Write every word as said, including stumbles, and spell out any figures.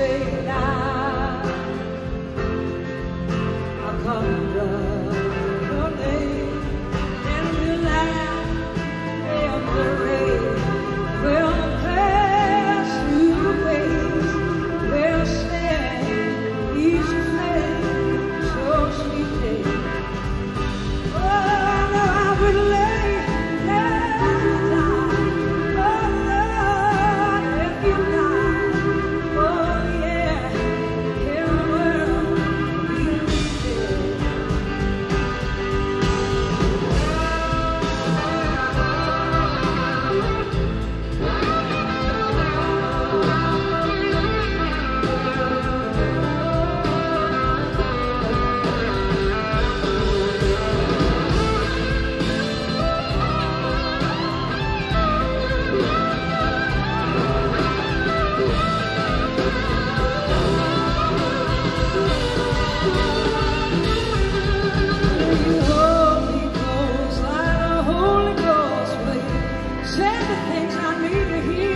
say now, I'll come under your name, and we'll laugh in the rain. We'll pass through the waves. We'll stand each flame, so sweet day. Oh, no, I would lay down time. Oh, Lord, if you die. Oh, yeah, in the world we'll be dead. You hold me close like a Holy Ghost flame. Say the things I need to hear.